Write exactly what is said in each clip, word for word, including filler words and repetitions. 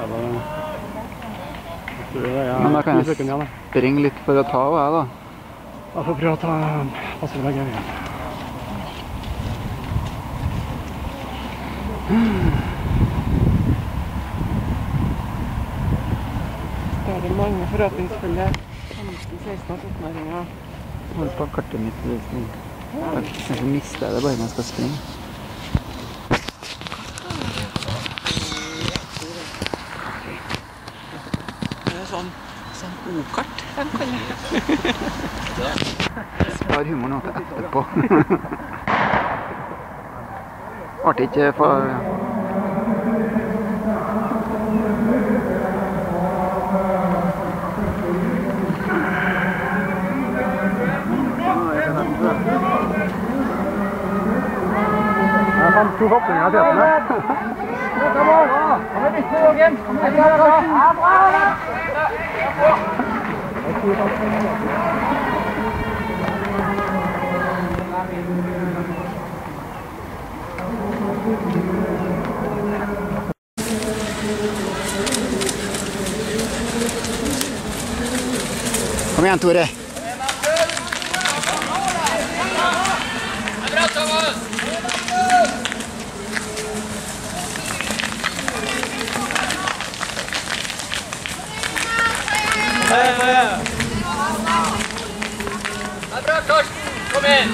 Men da kan jeg springe litt for å ta av jeg, da. Da får jeg prøve å ta passer med gøy igjen. Da er det mange forhåpningsfulle femten, seksten og sytten-åringer. Hold på kartet mitt. Kanskje mister jeg det bare når jeg skal springe. Sånn, sånn O-kart, de kaller det. Spar humor nå til etterpå. Art ikke for... Jeg fant to hoppninger til henne. Kom igjen! Kom igjen! Kom igjen! Kom igjen, Tore. Det er bra, Karsten! Kom inn!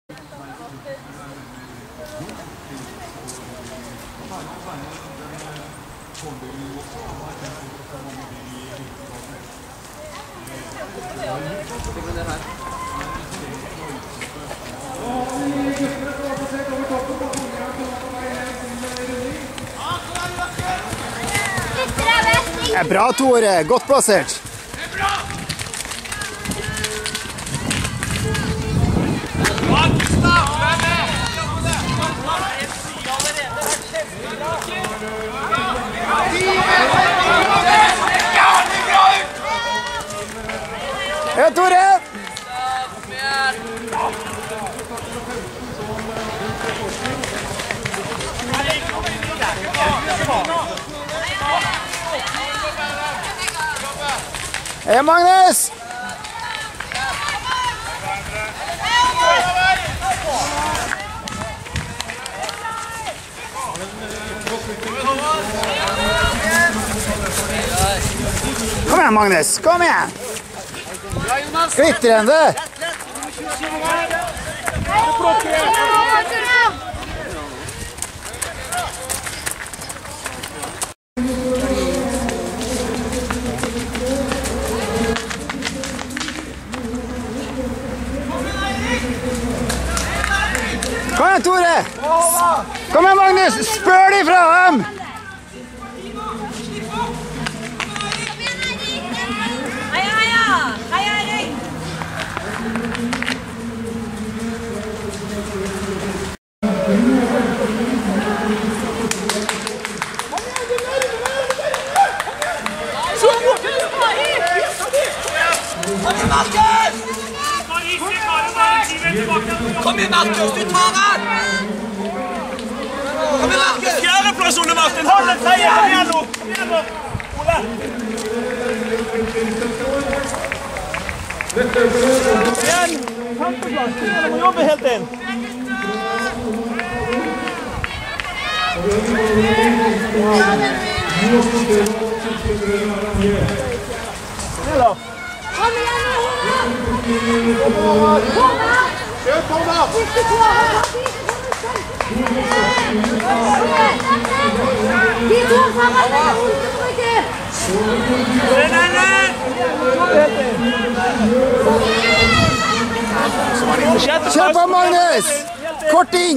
Det er bra, Tore. Godt plassert. Ja, Tore! Hei, Magnus! Kom igjen, Magnus! Kom igjen! Glitrende! Kom igjen, Tore! Kom igjen, Magnus! Spør de fra dem! Kom igjen, Markus! Du tar den! Kom igjen, Markus! Fjerdeplass, Ole Martin! Hold den seier! Kom igjen nå! Kom igjen nå! Ole! Igjen! Femteplass! Du må jobbe helt inn! Eller? Kom igjen nå, Håvard! Håvard! Kjør på da! Ikke på! De to sammen! Kjør på, Magnus! Kort inn!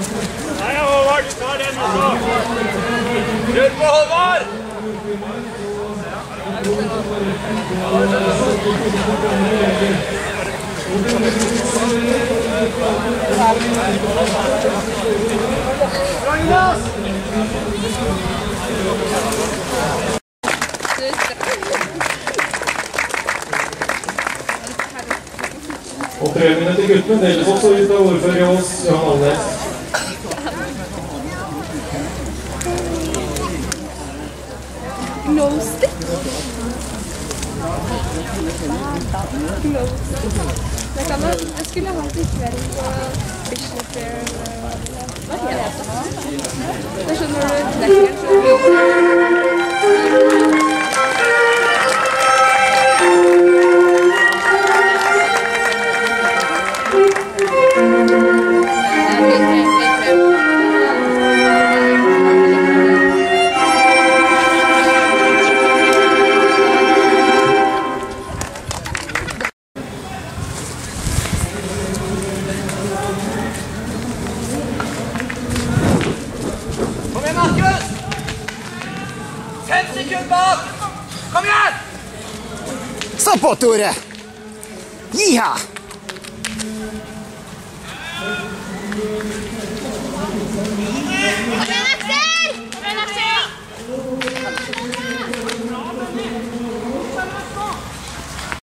Nei, Håvard, ta den også! Kjør på, Håvard! Og premiene til guttene deles også ut av ordfører i Ås, Johan Alnes. Glow stick. Glow stick. Det kan man, jeg skulle ha det i kveld på Business Fair. Hva heter det? Det er sånn når du trekker så lyser. Fem sekunder bak! Kom igjen! Stopp på, Tore! Jiha!